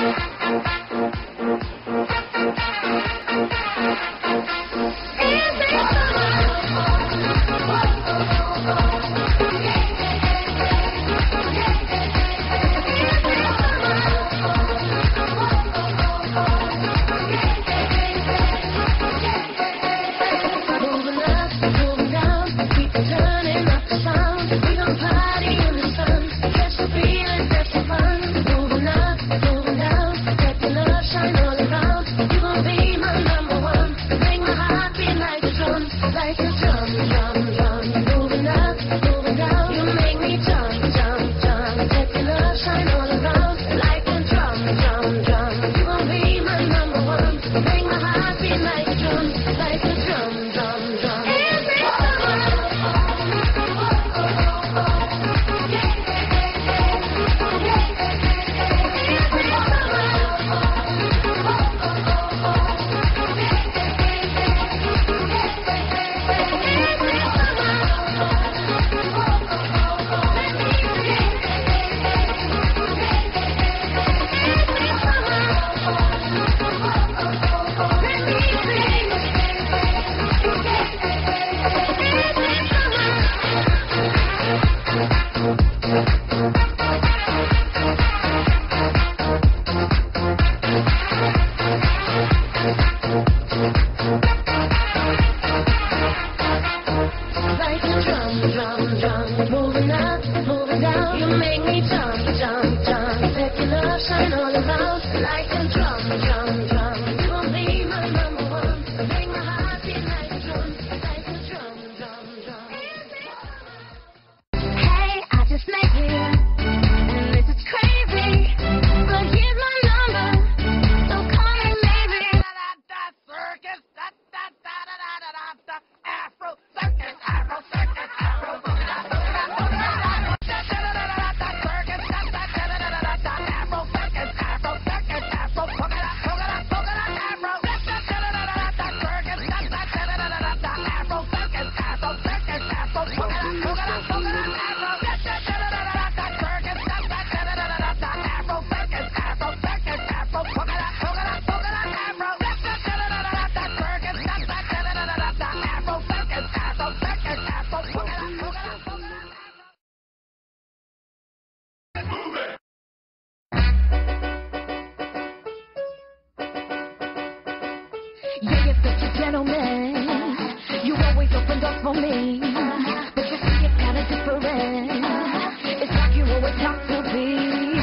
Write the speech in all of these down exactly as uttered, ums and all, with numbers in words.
Yeah, you're such a gentleman. You always open doors for me. But you see it kinda different. It's like you always talk to me.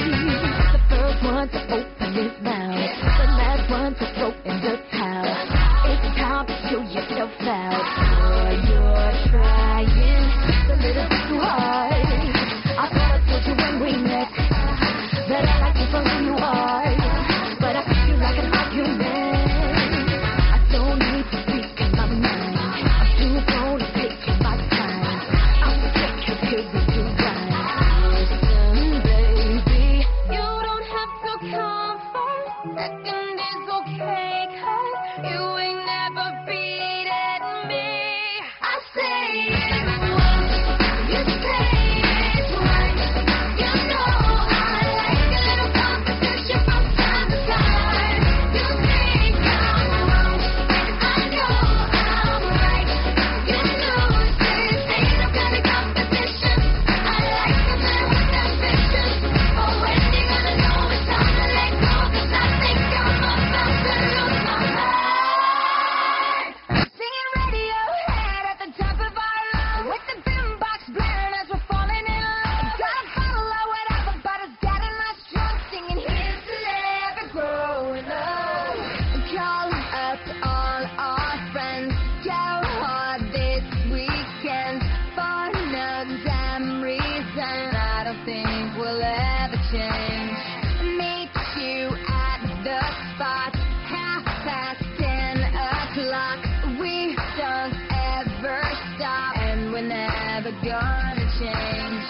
The first one to open his mouth, the last one to throw in the towel. It's time to show yourself out. Boy, you're trying a little bit too hard. I thought I told you when we met that I like you for who you are. But I treat you like an argument. Never gonna change.